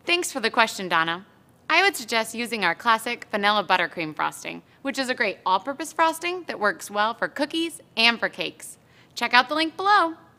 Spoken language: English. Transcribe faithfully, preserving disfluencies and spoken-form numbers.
Thanks for the question, Donna. I would suggest using our classic vanilla buttercream frosting, which is a great all-purpose frosting that works well for cookies and for cakes. Check out the link below.